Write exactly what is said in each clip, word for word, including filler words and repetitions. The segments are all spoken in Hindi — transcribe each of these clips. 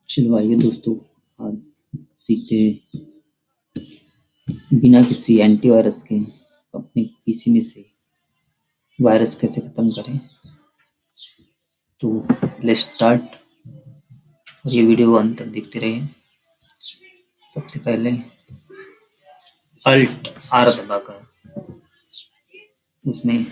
चलो आइए दोस्तों, आज सीखते हैं बिना किसी एंटीवायरस के अपने पीसी में से वायरस कैसे खत्म करें। तो लेट्स स्टार्ट और ये वीडियो अंत तक देखते रहिए। सबसे पहले अल्ट आर दबाकर उसमें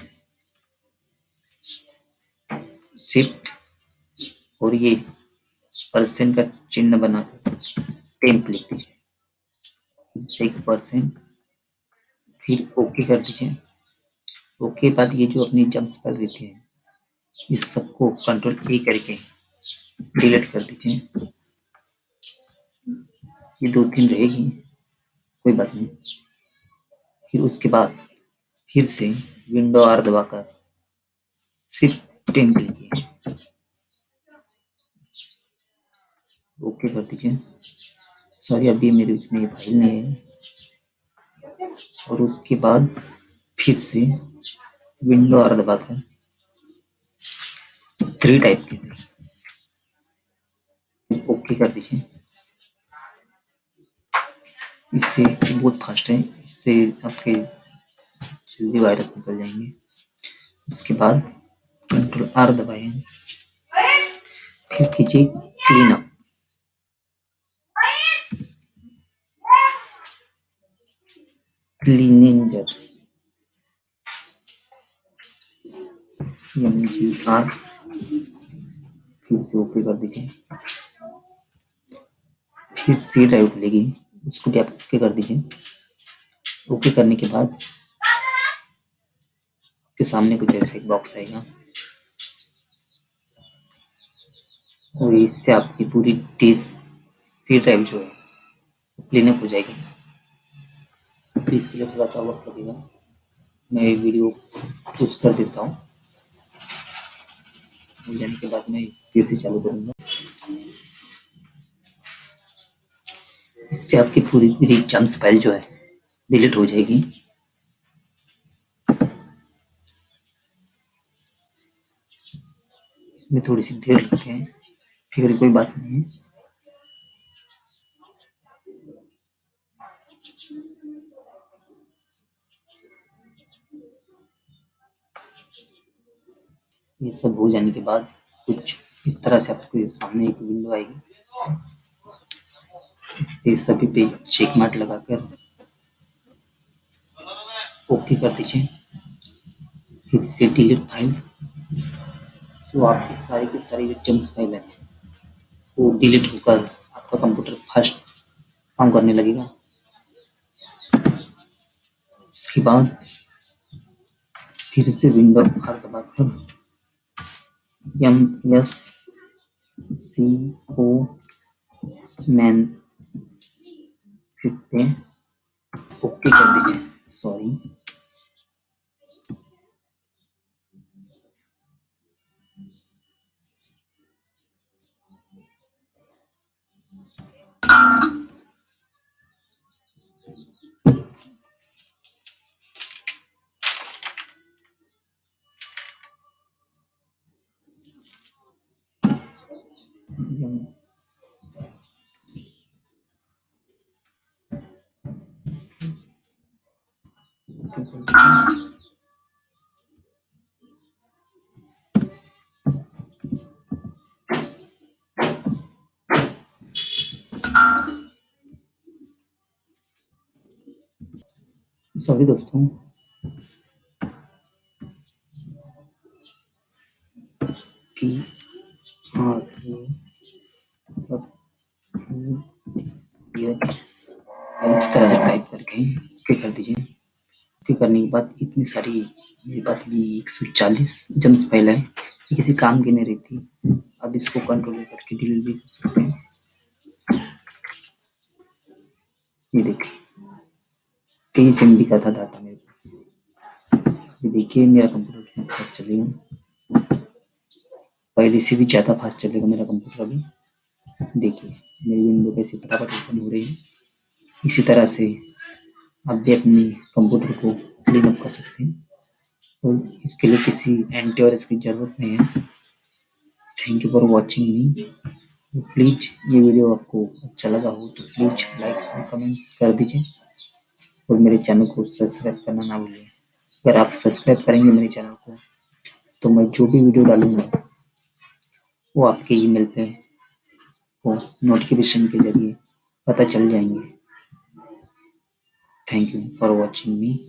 शिफ्ट और ये परसेंट का चिन्ह बना टेम्प लिख दीजिए, एक परसेंट, फिर ओके कर दीजिए। ओके बाद ये जो अपनी जम्प्स कर देते हैं इस सबको कंट्रोल ए करके डिलीट कर दीजिए। ये दो तीन रहेगी, कोई बात नहीं। फिर उसके बाद फिर से विंडो आर दबाकर सिर्फ टेन कीजिए, ओके कर दीजिए। सॉरी अभी मेरे इसमें ये फाइल नहीं है। और उसके बाद फिर से विंडो आर दबाकर थ्री टाइप कीजिए, ओके कर दीजिए। इससे बहुत फास्ट है, इससे आपके जल्दी वायरस निकल जाएंगे। उसके बाद कंट्रोल आर दबाएं, फिर कीजिए क्लीन अप। क्लीनिंगर एम जी आर, फिर से ओके कर दीजिए। फिर सी ड्राइव लेगी, उसको भी आप ओके कर दीजिए। ओके करने के बाद आपके सामने कुछ ऐसा एक बॉक्स आएगा और इससे आपकी पूरी डिस्क सी ड्राइव जो है क्लीन अप हो जाएगी। फिर इसके लिए थोड़ा सा वक्त लगेगा, मैं वीडियो पुश कर देता हूँ। हो जाने के बाद मैं फिर से चालू करूँगा। इससे आपकी पूरी पूरी जम्प्स फाइल जो है डिलीट हो जाएगी। इसमें थोड़ी सी देर लगती है, फिर कोई बात नहीं है। ये सब हो जाने के बाद कुछ इस तरह से आपके सामने एक विंडो आएगी। इस पे सभी पे चेक मार्क लगाकर ओके कर दीजिए। फिर से डिलीट फाइल्स, तो आपकी सारी की सारी जो जम्प्स फाइल है वो डिलीट होकर आपका कंप्यूटर फास्ट काम करने लगेगा। उसके बाद फिर से विंडो आर दबाकर एम एस सी ओ मैन पे ओके कर दीजिए। सॉरी सॉरी दोस्तों, पी आर ए इस तरह से टाइप करके ओके कर दीजिए। ओके करने के बाद इतनी सारी मेरे पास भी एक सौ चालीस जम्स फाइल है, ये किसी काम की नहीं रहती। अब इसको कंट्रोल करके डिलीट भी कर सकते हैं। ये देखिए तेईस एम बी का था डाटा मेरे पास। ये देखिए मेरा कंप्यूटर कितना फास्ट चलेगा, पहले से भी ज़्यादा फास्ट चलेगा मेरा कंप्यूटर अभी। देखिए मेरी विंडो कैसे फटाफट ओपन हो रही है। इसी तरह से आप भी अपनी कंप्यूटर को क्लीन अप कर सकते हैं और इसके लिए किसी एंटीवायरस की ज़रूरत नहीं है। Thank you for watching me. Please ये वीडियो आपको अच्छा लगा हो तो प्लीज लाइक्स और कमेंट्स कर दीजिए और मेरे चैनल को सब्सक्राइब करना ना भूलिए। अगर आप सब्सक्राइब करेंगे मेरे चैनल को तो मैं जो भी वीडियो डालूंगा वो आपके ईमेल पे वो नोटिफिकेशन के जरिए पता चल जाएंगे। Thank you for watching me.